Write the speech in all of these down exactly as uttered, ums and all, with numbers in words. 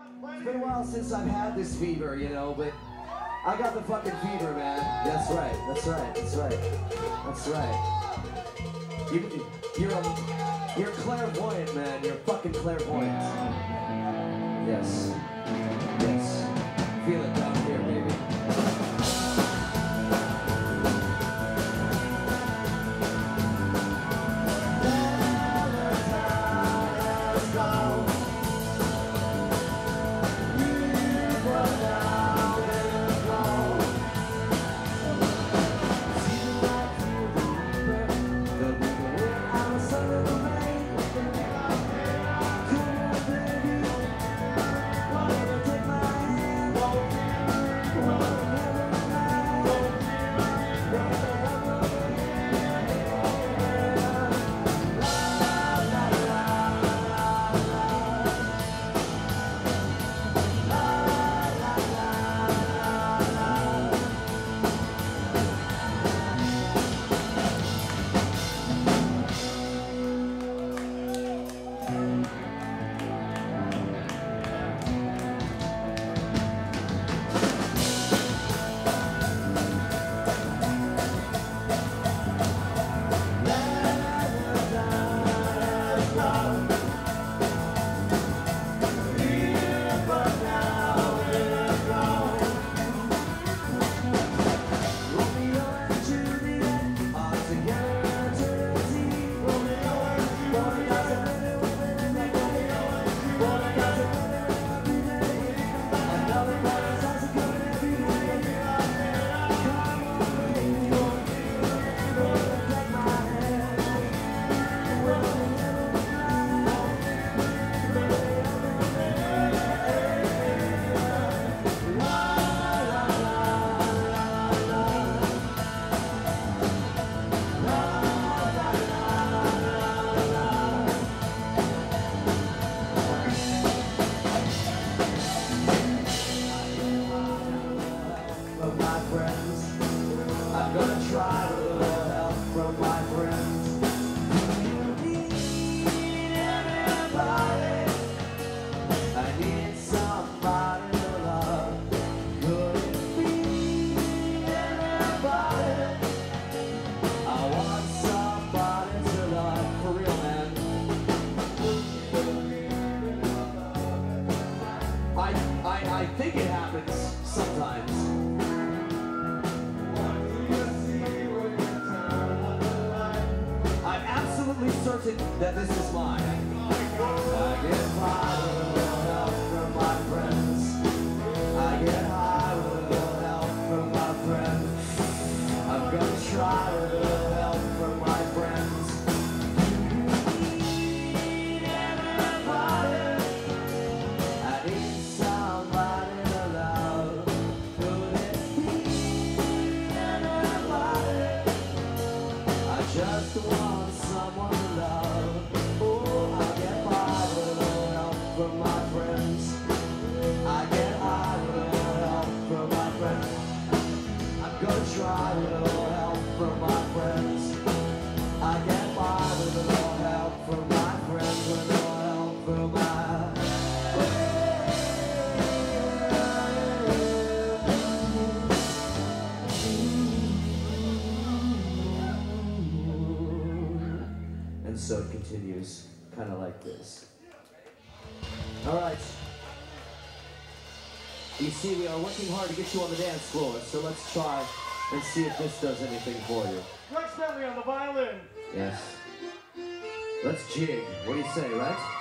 It's been a while since I've had this fever, you know, but I got the fucking fever, man. That's right, that's right, that's right, that's right. You, you're a, you're clairvoyant, man. You're fucking clairvoyant. Yes, yes. Feel it down here, baby. I think it happens sometimes. I'm absolutely certain that this is mine. I get high with a little help from my friends. I get high with a little help from my friends. I'm gonna try with a little help from my friends. Just want someone to love. Oh, I get by with a little help from my friends. I get high with a little help from my friends. I'm gonna try with a little help from my friends. I get by with a little help from my friends. With a little help from my And so it continues, kind of like this. All right. You see, we are working hard to get you on the dance floor, so let's try and see if this does anything for you. Rex Bentley on the violin. Yes. Let's jig. What do you say, right?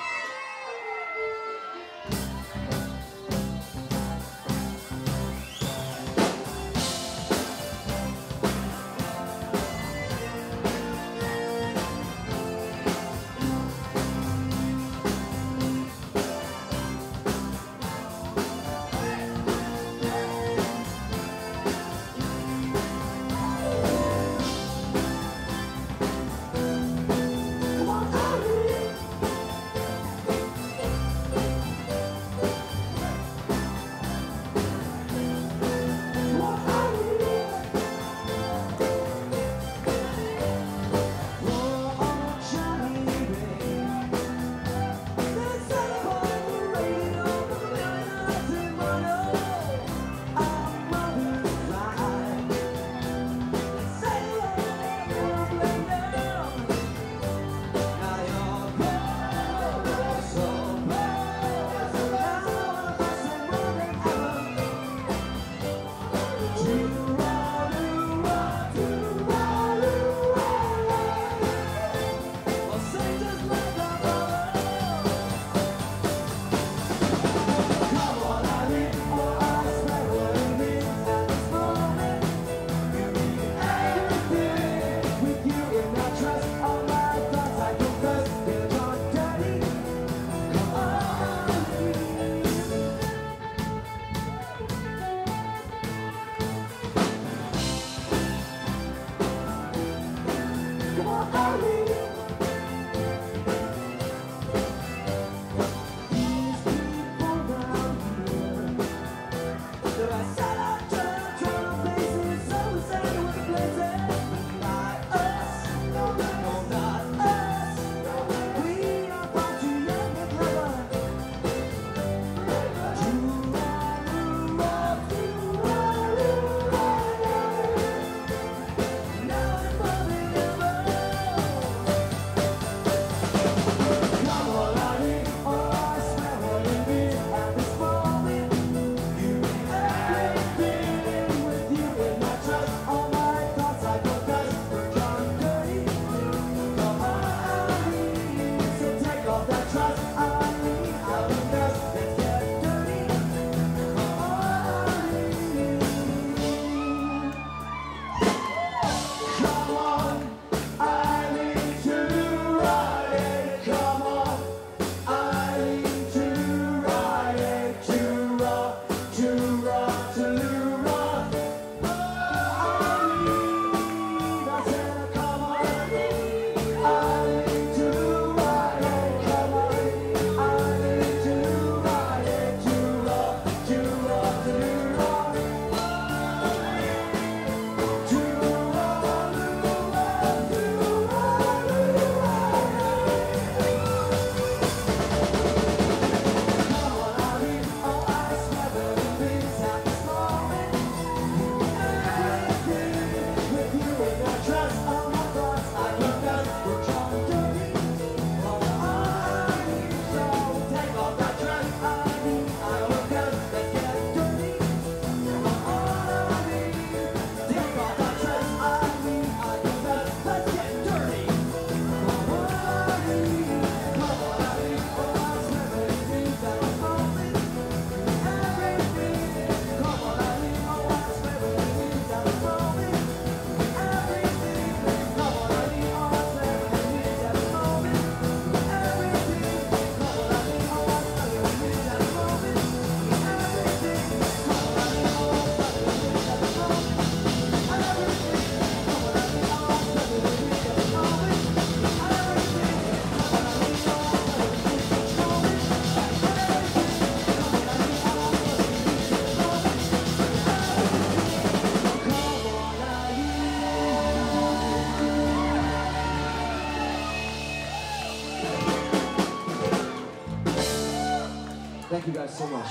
Thank you guys so much.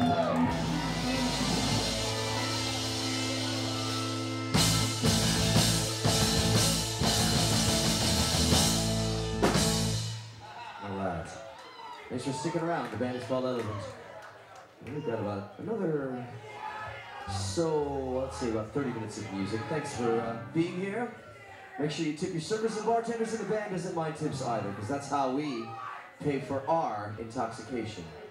Alright. Thanks for sticking around. The band is called Elephant. We've got about another, so let's see, about thirty minutes of music. Thanks for uh, being here. Make sure you tip your servers and bartenders, and the band doesn't mind tips either, because that's how we pay for our intoxication.